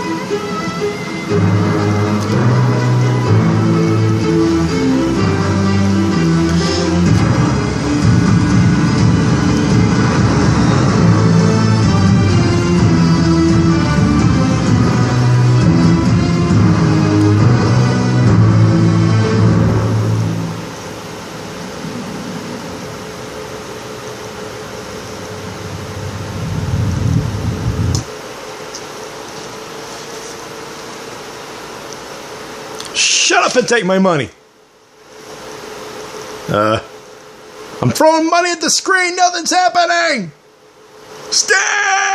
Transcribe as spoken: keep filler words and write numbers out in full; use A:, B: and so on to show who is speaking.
A: Shut up and take my money. Uh, I'm throwing money at the screen. Nothing's happening. Stay!